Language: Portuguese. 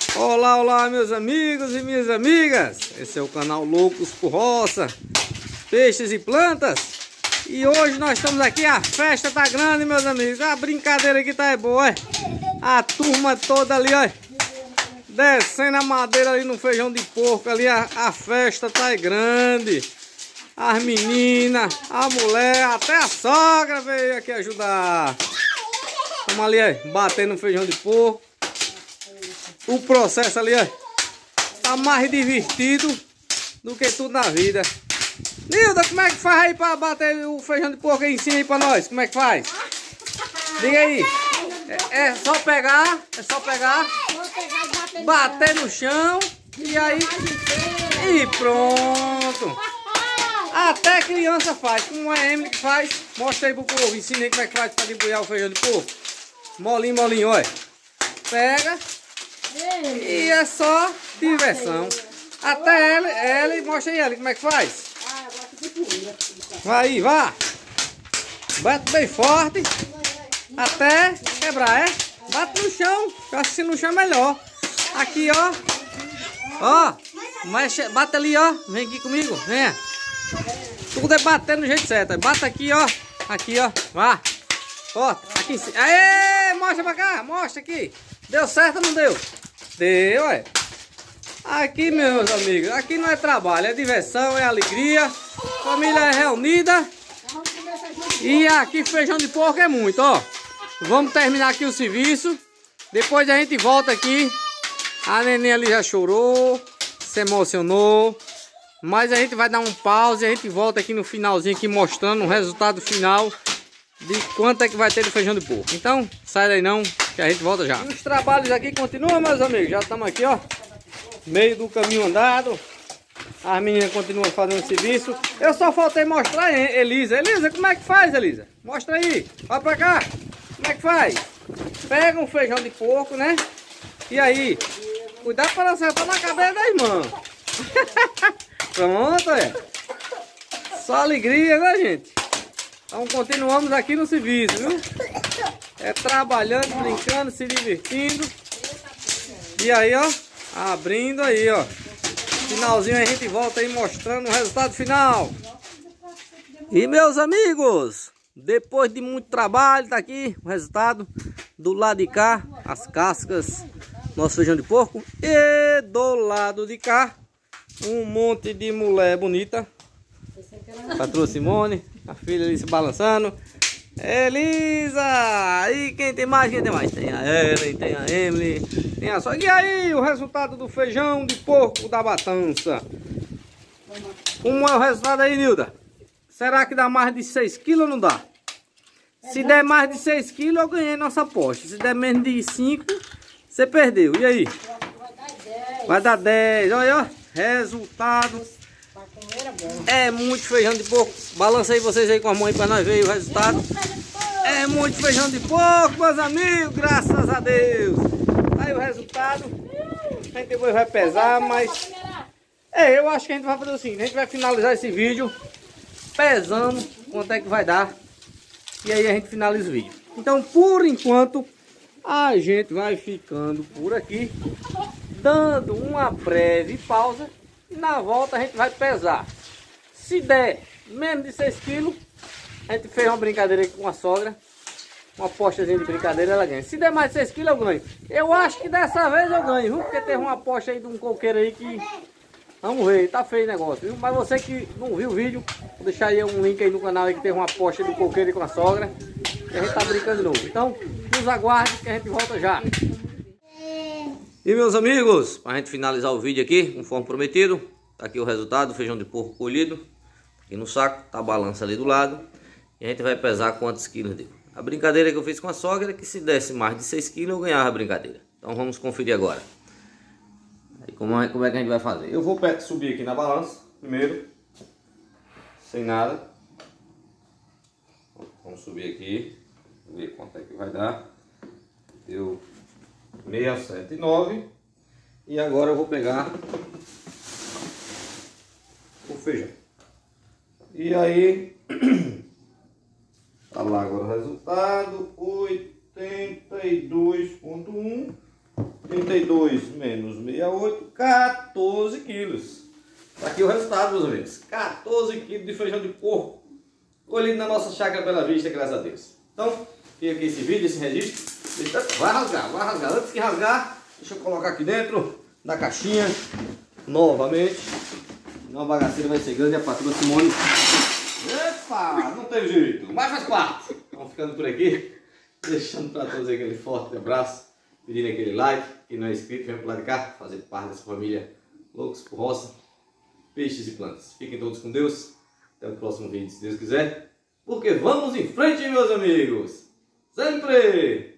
Olá, olá, meus amigos e minhas amigas. Esse é o canal Loucos por Roça, Peixes e Plantas. E hoje nós estamos aqui, a festa tá grande, meus amigos. A brincadeira aqui tá boa, é? A turma toda ali, ó, descendo a madeira ali no feijão de porco ali. A festa tá grande. As meninas, a mulher, até a sogra veio aqui ajudar. Vamos ali, ó, batendo no feijão de porco. O processo ali, ó, tá mais divertido do que tudo na vida. Nilda, como é que faz aí pra bater o feijão de porco aí em cima aí pra nós? Como é que faz? Diga aí. É só pegar, bater no chão e aí... E pronto. Até criança faz. Como é a Emily que faz? Mostra aí pro povo. Ensina aí como é que faz pra debulhar o feijão de porco. Molinho, molinho, olha. Pega. E é só diversão. Até ela mostra aí ela como é que faz. Vai aí, vá. Bate bem forte. Até quebrar, é? Bate no chão. Eu acho que se no chão é melhor. Aqui, ó. Ó. Mexe, bate ali, ó. Vem aqui comigo. Venha. Tudo é bater no jeito certo. Bata aqui, ó. Aqui, ó. Vá. Ó. Aqui em cima. Aê! Mostra pra cá. Mostra aqui. Deu certo ou não deu? Deu, é. Aqui, meus amigos, aqui não é trabalho, é diversão, é alegria. Família é reunida. E aqui feijão de porco é muito, ó. Vamos terminar aqui o serviço. Depois a gente volta aqui. A neném ali já chorou, se emocionou. Mas a gente vai dar um pause e a gente volta aqui no finalzinho aqui mostrando o resultado final de quanto é que vai ter do feijão de porco. Então, sai daí não, que a gente volta já. E os trabalhos aqui continuam, meus amigos. Já estamos aqui, ó, meio do caminho andado. As meninas continuam fazendo serviço. Eu só faltei mostrar a Elisa. Elisa, como é que faz, Elisa? Mostra aí. Vai pra cá. Como é que faz? Pega um feijão de porco, né? E aí? Cuidado para não acertar na cabeça da irmã. Pronto, é. Só alegria, né, gente? Então continuamos aqui no serviço, viu? É trabalhando, brincando, se divertindo. E aí, ó, abrindo aí, ó. Finalzinho a gente volta aí mostrando o resultado final. E meus amigos, depois de muito trabalho, tá aqui o resultado. Do lado de cá, as cascas, nosso feijão de porco. E do lado de cá, um monte de mulher bonita. Patroa Simone, a filha ali se balançando. Elisa! E quem tem mais? Quem tem mais? Tem a Ellen, tem a Emily, tem a só. E aí, o resultado do feijão de porco da Batança? Como é o resultado aí, Nilda? Será que dá mais de 6 quilos ou não dá? Se der mais de 6 quilos, eu ganhei nossa aposta. Se der menos de 5, você perdeu. E aí? Vai dar 10. Olha, ó. Resultado. É muito feijão de porco. Balança aí vocês aí com a mão aí pra nós ver o resultado. É muito feijão de porco, meus amigos. Graças a Deus. Aí o resultado. A gente depois vai pesar, mas... eu acho que a gente vai fazer o seguinte. A gente vai finalizar esse vídeo pesando quanto é que vai dar. E aí a gente finaliza o vídeo. Então, por enquanto, a gente vai ficando por aqui, dando uma breve pausa. E na volta a gente vai pesar. Se der menos de 6 quilos, a gente fez uma brincadeira aqui com a sogra. Uma apostazinha de brincadeira, ela ganha. Se der mais de 6 quilos, eu ganho. Eu acho que dessa vez eu ganho, viu? Porque teve uma aposta aí de um coqueiro aí que... Vamos ver, tá feio o negócio, viu? Mas você que não viu o vídeo, vou deixar aí um link aí no canal aí que tem uma aposta do coqueiro com a sogra. E a gente tá brincando de novo. Então, nos aguarde que a gente volta já. E meus amigos, pra gente finalizar o vídeo aqui, conforme prometido, tá aqui o resultado, feijão de porco colhido. Aqui no saco, tá a balança ali do lado. E a gente vai pesar quantos quilos deu. A brincadeira que eu fiz com a sogra é que se desse mais de 6 quilos, eu ganhava a brincadeira. Então vamos conferir agora. Aí, como é que a gente vai fazer? Eu vou subir aqui na balança, primeiro, sem nada. Vamos subir aqui, ver quanto é que vai dar. Deu 679. E agora eu vou pegar o feijão. E aí, tá lá agora o resultado, 82,1. 32 menos 68, 14 quilos. Tá aqui o resultado, meus amigos. 14 quilos de feijão de porco colhido na nossa chácara Bela Vista, graças a Deus. Então, fica aqui esse vídeo, esse registro. Vai rasgar, vai rasgar. Antes de rasgar, deixa eu colocar aqui dentro da caixinha novamente. Senão a bagaceira vai ser grande e a patroa Simone. Epa, não teve jeito, mas faz parte. Vamos ficando por aqui, deixando para todos aquele forte abraço, pedindo aquele like. Quem não é inscrito, vem pro lado de cá, fazer parte dessa família Loucos por Roça, Peixes e Plantas. Fiquem todos com Deus. Até o próximo vídeo, se Deus quiser. Porque vamos em frente, meus amigos. Sempre!